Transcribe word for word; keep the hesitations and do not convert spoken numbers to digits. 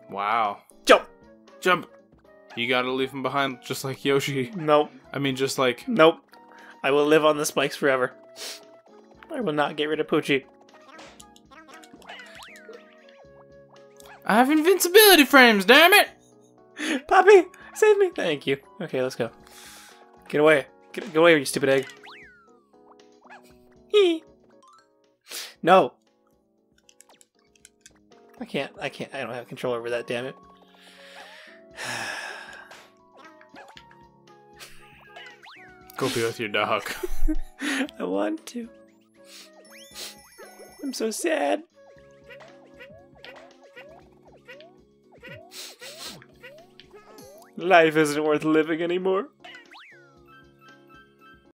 Wow. Jump! Jump! You gotta leave him behind just like Yoshi. Nope. I mean, just like... Nope. I will live on the spikes forever. I will not get rid of Poochie. I have invincibility frames, damn it! Poppy! Save me! Thank you. Okay, let's go. Get away. Get, get away, you stupid egg. Hee! No! I can't, I can't, I don't have control over that, damn it. Go be with your dog. I want to. I'm so sad. Life isn't worth living anymore.